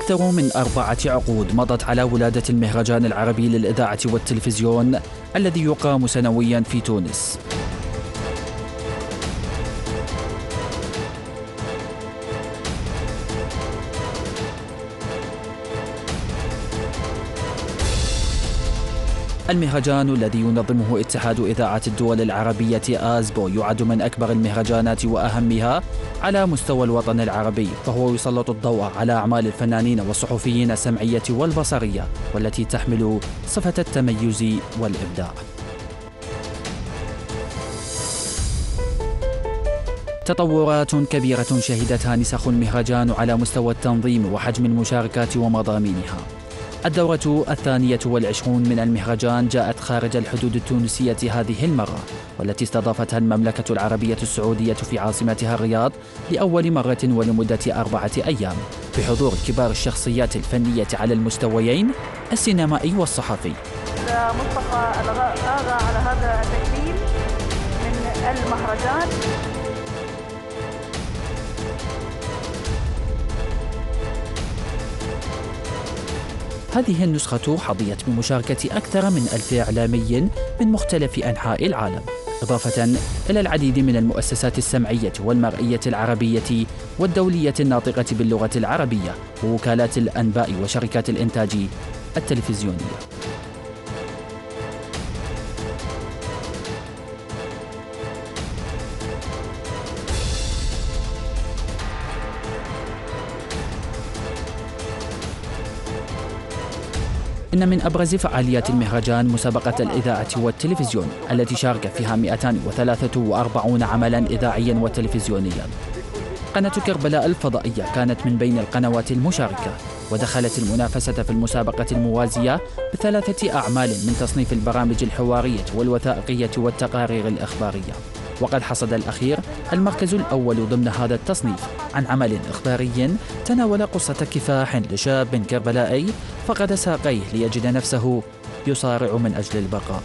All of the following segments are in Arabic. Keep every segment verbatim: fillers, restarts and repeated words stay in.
أكثر من أربعة عقود مضت على ولادة المهرجان العربي للإذاعة والتلفزيون الذي يقام سنويا في تونس. المهرجان الذي ينظمه اتحاد إذاعة الدول العربية آزبو يعد من أكبر المهرجانات وأهمها على مستوى الوطن العربي، فهو يسلط الضوء على أعمال الفنانين والصحفيين السمعية والبصرية والتي تحمل صفة التميز والإبداع. تطورات كبيرة شهدتها نسخ المهرجان على مستوى التنظيم وحجم المشاركات ومضامينها. الدورة الثانية والعشرون من المهرجان جاءت خارج الحدود التونسية هذه المرة، والتي استضافتها المملكة العربية السعودية في عاصمتها الرياض لأول مرة ولمدة أربعة أيام، بحضور كبار الشخصيات الفنية على المستويين السينمائي والصحفي. مصطفى الغاغا على هذا التكريم من المهرجان. هذه النسخة حظيت بمشاركة أكثر من ألف إعلامي من مختلف أنحاء العالم، إضافة إلى العديد من المؤسسات السمعية والمرئية العربية والدولية الناطقة باللغة العربية ووكالات الأنباء وشركات الإنتاج التلفزيونية. إن من أبرز فعاليات المهرجان مسابقة الإذاعة والتلفزيون التي شارك فيها مئتين وثلاثة وأربعين عملا إذاعيا وتلفزيونيا. قناة كربلاء الفضائية كانت من بين القنوات المشاركة، ودخلت المنافسة في المسابقة الموازية بثلاثة أعمال من تصنيف البرامج الحوارية والوثائقية والتقارير الإخبارية. وقد حصد الأخير المركز الأول ضمن هذا التصنيف عن عمل إخباري تناول قصة كفاح لشاب كربلائي فقد ساقيه ليجد نفسه يصارع من أجل البقاء.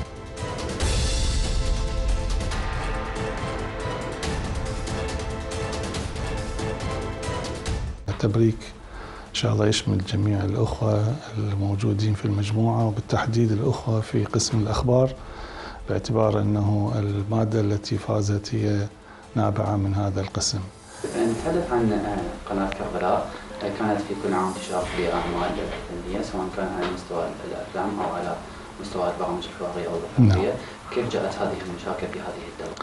التبريك إن شاء الله يشمل جميع الأخوة الموجودين في المجموعة، وبالتحديد الأخوة في قسم الأخبار، باعتبار أنه المادة التي فازت هي نابعة من هذا القسم. نتحدث عن قناة كربلاء، كانت في كل عام تشارك بأعمال فنية سواء كان على مستوى الأفلام أو على مستوى البرامج الحوارية أو الوثائقية. نعم. كيف جاءت هذه المشاركة في هذه الدورة؟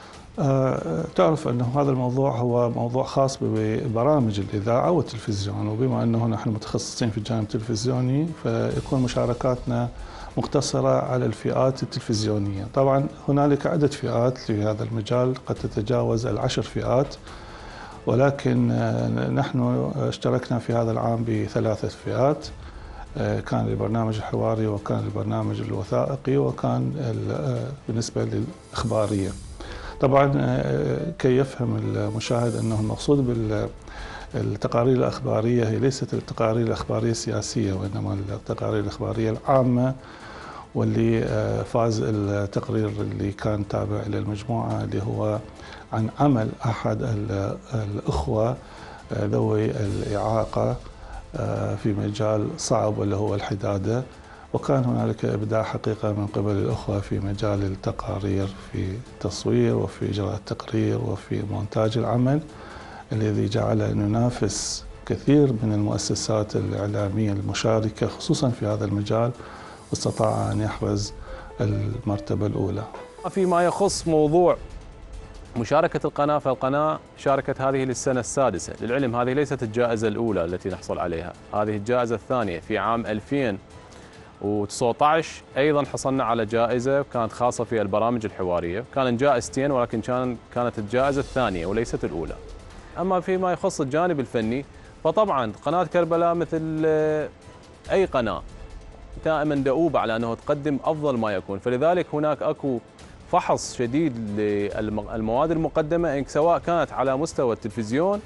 أه تعرف أنه هذا الموضوع هو موضوع خاص ببرامج الإذاعة والتلفزيون، وبما أنه نحن متخصصين في الجانب التلفزيوني فيكون مشاركاتنا مقتصرة على الفئات التلفزيونية. طبعا هنالك عدة فئات في هذا المجال قد تتجاوز العشر فئات، ولكن نحن اشتركنا في هذا العام بثلاثة فئات، كان البرنامج الحواري وكان البرنامج الوثائقي وكان بالنسبة للإخبارية. طبعا كي يفهم المشاهد أنه المقصود بالتقارير الإخبارية هي ليست التقارير الإخبارية السياسية، وإنما التقارير الإخبارية العامة، واللي فاز التقرير اللي كان تابع إلى المجموعة اللي هو عن عمل أحد الأخوة ذوي الإعاقة في مجال صعب واللي هو الحدادة، وكان هنالك إبداع حقيقة من قبل الأخوة في مجال التقارير، في تصوير وفي إجراء التقرير وفي مونتاج العمل، الذي جعل أن ينافس كثير من المؤسسات الإعلامية المشاركة خصوصا في هذا المجال، واستطاع أن يحرز المرتبة الأولى. فيما يخص موضوع مشاركة القناة، فالقناة شاركت هذه للسنة السادسة. للعلم هذه ليست الجائزة الأولى التي نحصل عليها، هذه الجائزة الثانية. في عام ألفين وتسعة عشر أيضا حصلنا على جائزة كانت خاصة في البرامج الحوارية، كانت جائزتين ولكن كان كانت الجائزة الثانية وليست الأولى. أما فيما يخص الجانب الفني فطبعا قناة كربلاء مثل أي قناة دائما دؤوبة على أنه تقدم أفضل ما يكون، فلذلك هناك أكو فحص شديد للمواد المقدمة سواء كانت على مستوى التلفزيون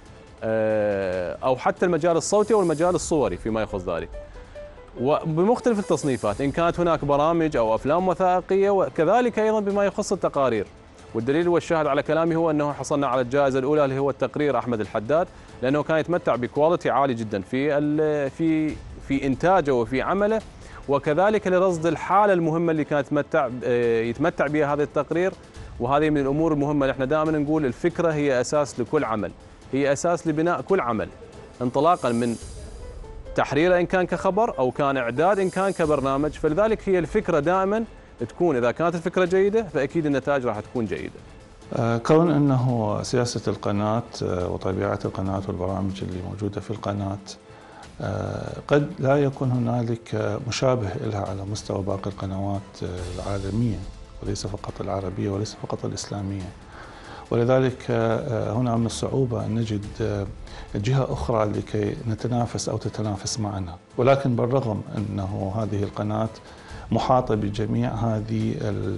أو حتى المجال الصوتي والمجال الصوري فيما يخص ذلك، وبمختلف التصنيفات إن كانت هناك برامج أو أفلام وثائقية، وكذلك أيضا بما يخص التقارير. والدليل والشاهد على كلامي هو أنه حصلنا على الجائزة الأولى اللي هو التقرير أحمد الحداد، لأنه كان يتمتع بكواليتي عالي جدا في في في إنتاجه وفي عمله، وكذلك لرصد الحالة المهمة اللي كانت يتمتع يتمتع بها هذا التقرير. وهذه من الأمور المهمة اللي احنا دائما نقول الفكرة هي أساس لكل عمل، هي أساس لبناء كل عمل، انطلاقا من تحريره إن كان كخبر أو كان إعداد إن كان كبرنامج. فلذلك هي الفكرة دائما تكون، إذا كانت الفكرة جيدة فأكيد النتائج راح تكون جيدة. كون أنه سياسة القناة وطبيعة القناة والبرامج اللي موجودة في القناة قد لا يكون هنالك مشابه لها على مستوى باقي القنوات العالمية وليس فقط العربية وليس فقط الإسلامية، ولذلك هنا من الصعوبة أن نجد جهة أخرى لكي نتنافس أو تتنافس معنا. ولكن بالرغم أنه هذه القناة محاطة بجميع هذه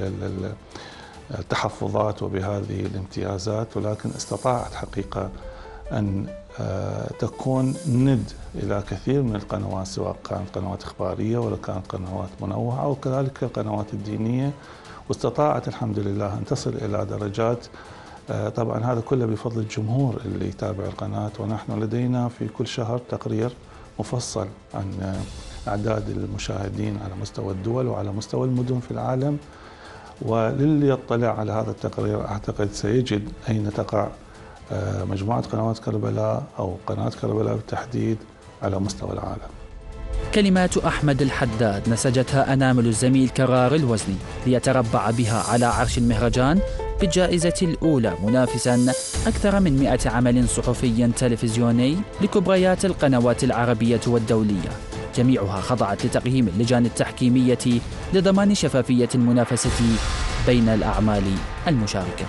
التحفظات وبهذه الامتيازات، ولكن استطاعت حقيقة أن تكون ند إلى كثير من القنوات، سواء كانت قنوات إخبارية ولا كانت قنوات منوعة أو كذلك القنوات الدينية، واستطاعت الحمد لله أن تصل إلى درجات. طبعا هذا كله بفضل الجمهور اللي يتابع القناة، ونحن لدينا في كل شهر تقرير مفصل عن أعداد المشاهدين على مستوى الدول وعلى مستوى المدن في العالم. وللي يطلع على هذا التقرير أعتقد سيجد أين تقع مجموعة قنوات كربلاء أو قناة كربلاء بالتحديد على مستوى العالم. كلمات أحمد الحداد نسجتها أنامل الزميل كرار الوزني ليتربع بها على عرش المهرجان بالجائزة الأولى، منافساً أكثر من مئة عمل صحفي تلفزيوني لكبريات القنوات العربية والدولية، جميعها خضعت لتقييم اللجان التحكيمية لضمان شفافية المنافسة بين الأعمال المشاركة.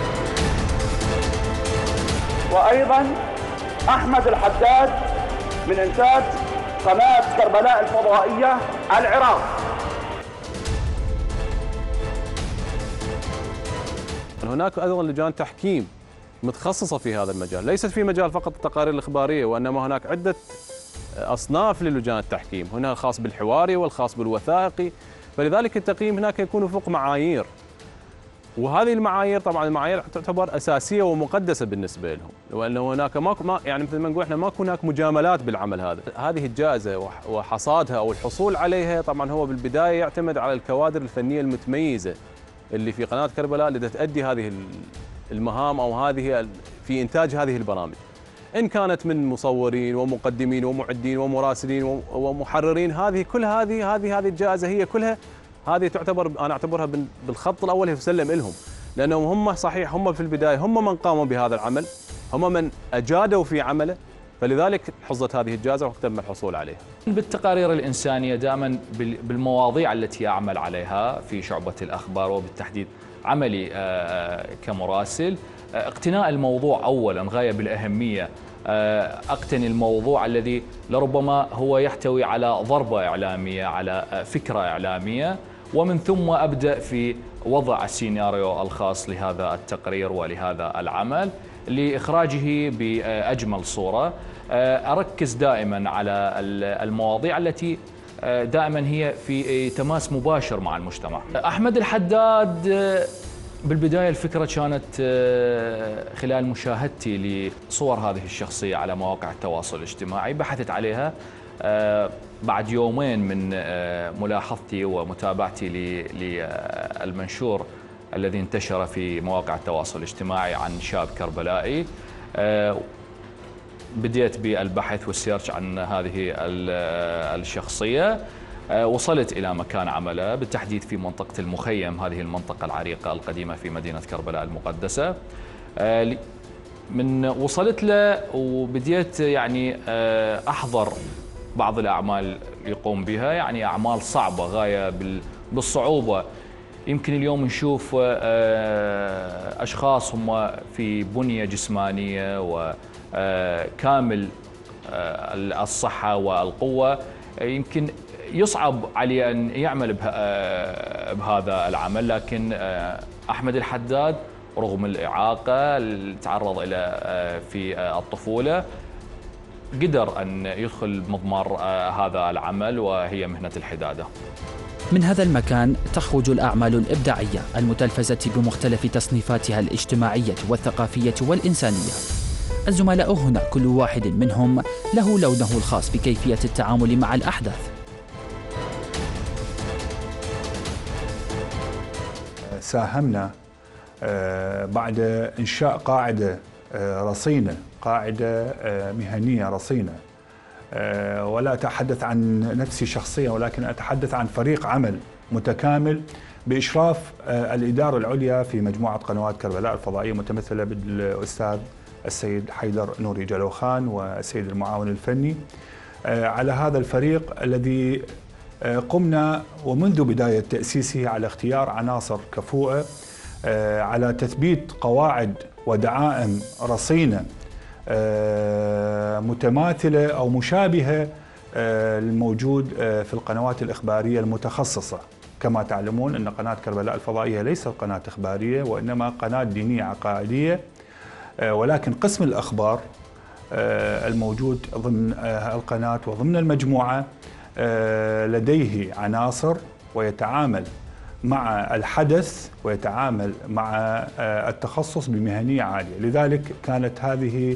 وأيضاً أحمد الحداد من إنتاج قناة كربلاء الفضائية العراق. هناك أيضا لجان تحكيم متخصصة في هذا المجال، ليست في مجال فقط التقارير الإخبارية، وإنما هناك عدة أصناف للجان التحكيم، هنا الخاص بالحواري والخاص بالوثائقي. فلذلك التقييم هناك يكون وفق معايير، وهذه المعايير طبعا المعايير تعتبر أساسية ومقدسة بالنسبة لهم، وأنه هناك ماكو ما يعني مثل ما نقول احنا ماكو هناك مجاملات بالعمل هذا. هذه الجائزة وحصادها أو الحصول عليها طبعا هو بالبداية يعتمد على الكوادر الفنية المتميزة اللي في قناة كربلاء اللي تؤدي هذه المهام أو هذه في إنتاج هذه البرامج، إن كانت من مصورين ومقدمين ومعدين ومراسلين ومحررين. هذه كل هذه هذه هذه الجائزة هي كلها هذه تعتبر، أنا أعتبرها بالخط الأول يسلم لهم، لأنهم هم صحيح هم في البداية هم من قاموا بهذا العمل، هم من أجادوا في عمله، فلذلك حظت هذه الجائزة وتم الحصول عليها. بالتقارير الإنسانية دائما بالمواضيع التي أعمل عليها في شعبة الأخبار وبالتحديد عملي كمراسل، اقتناء الموضوع أولا غاية بالأهمية. أقتني الموضوع الذي لربما هو يحتوي على ضربة إعلامية، على فكرة إعلامية، ومن ثم أبدأ في وضع السيناريو الخاص لهذا التقرير ولهذا العمل لإخراجه بأجمل صورة. أركز دائما على المواضيع التي دائما هي في تماس مباشر مع المجتمع. أحمد الحداد بالبداية الفكرة كانت خلال مشاهدتي لصور هذه الشخصية على مواقع التواصل الاجتماعي، بحثت عليها بعد يومين من ملاحظتي ومتابعتي للمنشور الذي انتشر في مواقع التواصل الاجتماعي عن شاب كربلائي. بديت بالبحث والسيرش عن هذه الشخصية، وصلت إلى مكان عمله بالتحديد في منطقة المخيم، هذه المنطقة العريقة القديمة في مدينة كربلاء المقدسة. من وصلت له وبديت يعني أحضر بعض الأعمال يقوم بها، يعني أعمال صعبة غاية بالصعوبة. يمكن اليوم نشوف أشخاص هم في بنية جسمانية وكامل الصحة والقوة، يمكن يصعب عليه أن يعمل بهذا العمل، لكن أحمد الحداد رغم الإعاقة اللي تعرض إلى في الطفولة قدر أن يدخل مضمار هذا العمل وهي مهنة الحدادة. من هذا المكان تخرج الأعمال الإبداعية المتلفزة بمختلف تصنيفاتها الاجتماعية والثقافية والإنسانية. الزملاء هنا كل واحد منهم له لونه الخاص بكيفية التعامل مع الأحداث. ساهمنا بعد إنشاء قاعدة رصينة، قاعدة مهنية رصينة، ولا أتحدث عن نفسي شخصيا ولكن أتحدث عن فريق عمل متكامل بإشراف الإدارة العليا في مجموعة قنوات كربلاء الفضائية متمثلة بالأستاذ السيد حيدر نوري جلوخان والسيد المعاون الفني. على هذا الفريق الذي قمنا ومنذ بداية تأسيسه على اختيار عناصر كفؤة، على تثبيت قواعد ودعائم رصينة متماثلة أو مشابهة الموجود في القنوات الإخبارية المتخصصة. كما تعلمون أن قناة كربلاء الفضائية ليست قناة إخبارية وإنما قناة دينية عقائدية، ولكن قسم الأخبار الموجود ضمن القناة وضمن المجموعة لديه عناصر ويتعامل مع الحدث ويتعامل مع التخصص بمهنية عالية. لذلك كانت هذه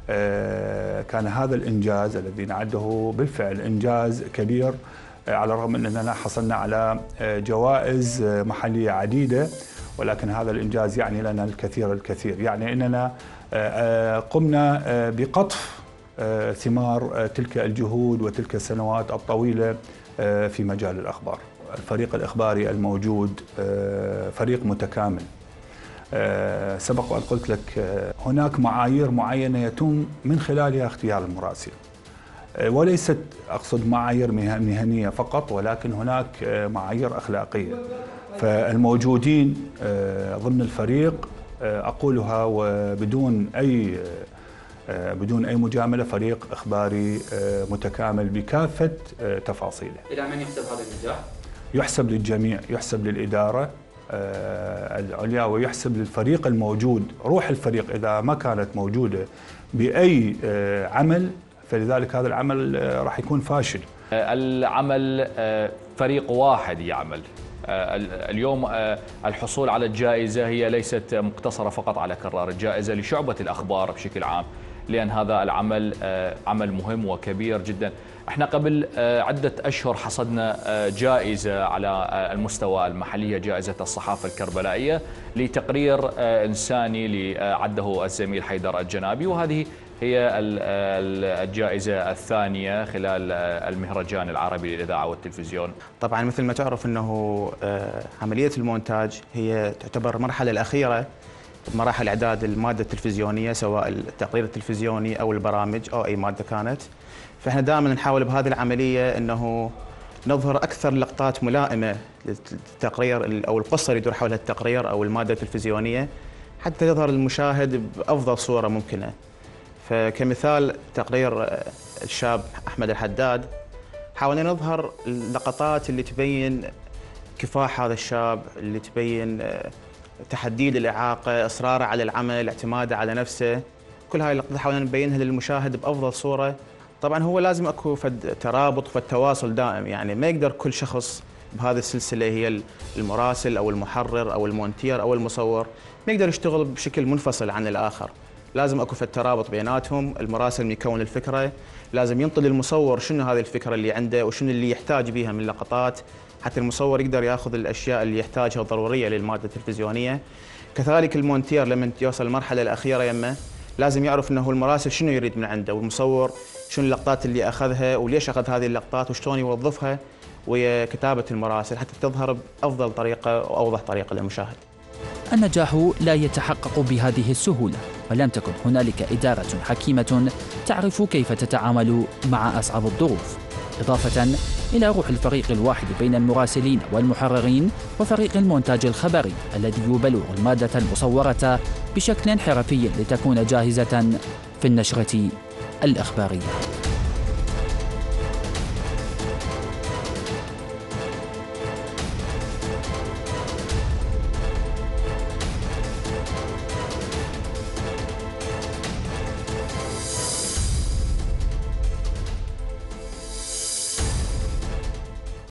كان هذا الإنجاز الذي نعده بالفعل إنجاز كبير، على الرغم من أننا حصلنا على جوائز محلية عديدة، ولكن هذا الإنجاز يعني لنا الكثير الكثير. يعني أننا قمنا بقطف ثمار تلك الجهود وتلك السنوات الطويلة في مجال الأخبار. الفريق الإخباري الموجود فريق متكامل. سبق وأن قلت لك هناك معايير معينة يتم من خلالها اختيار المراسل، وليست أقصد معايير مهنية فقط، ولكن هناك معايير أخلاقية. فالموجودين ضمن الفريق أقولها وبدون أي بدون أي مجاملة فريق إخباري متكامل بكافة تفاصيله. إلى من يحسب هذا النجاح؟ يحسب للجميع، يحسب للإدارة العليا ويحسب للفريق الموجود. روح الفريق إذا ما كانت موجودة بأي عمل فلذلك هذا العمل راح يكون فاشل. العمل فريق واحد يعمل. اليوم الحصول على الجائزة هي ليست مقتصرة فقط على كرار الجائزة لشعبة الأخبار بشكل عام، لأن هذا العمل عمل مهم وكبير جدا. احنا قبل عدة أشهر حصدنا جائزة على المستوى المحلي، جائزة الصحافة الكربلائية لتقرير إنساني اللي عده الزميل حيدر الجنابي، وهذه هي الجائزة الثانية خلال المهرجان العربي للإذاعة والتلفزيون. طبعا مثل ما تعرف أنه عملية المونتاج هي تعتبر المرحلة الأخيرة بمراحل إعداد المادة التلفزيونية، سواء التقرير التلفزيوني أو البرامج أو أي مادة كانت. فإحنا دائما نحاول بهذه العملية أنه نظهر أكثر لقطات ملائمة للتقرير أو القصة اللي يدور حولها التقرير أو المادة التلفزيونية، حتى يظهر المشاهد بأفضل صورة ممكنة. فكمثال تقرير الشاب أحمد الحداد، حاولنا نظهر اللقطات اللي تبين كفاح هذا الشاب، اللي تبين تحدي الإعاقة، إصراره على العمل، اعتماده على نفسه. كل هاي اللقطات حاولنا نبينها للمشاهد بأفضل صورة. طبعا هو لازم اكو فد ترابط والتواصل دائم، يعني ما يقدر كل شخص بهذه السلسلة هي المراسل أو المحرر أو المونتير أو المصور ما يقدر يشتغل بشكل منفصل عن الآخر. لازم اكو فد ترابط بيناتهم. المراسل من يكون الفكرة لازم ينطي للمصور شنو هذه الفكرة اللي عنده وشنو اللي يحتاج بيها من لقطات، حتى المصور يقدر ياخذ الأشياء اللي يحتاجها ضرورية للمادة التلفزيونية. كذلك المونتير لما يوصل المرحلة الأخيرة يمه لازم يعرف انه المراسل شنو يريد من عنده، والمصور شنو اللقطات اللي اخذها وليش اخذ هذه اللقطات وشلون يوظفها ويا كتابة المراسل حتى تظهر بافضل طريقة واوضح طريقة للمشاهد. النجاح لا يتحقق بهذه السهولة، ولم تكن هنالك إدارة حكيمة تعرف كيف تتعامل مع أصعب الظروف، إضافة إلى روح الفريق الواحد بين المراسلين والمحررين وفريق المونتاج الخبري الذي يبلور المادة المصورة بشكل حرفي لتكون جاهزة في النشرة الإخبارية.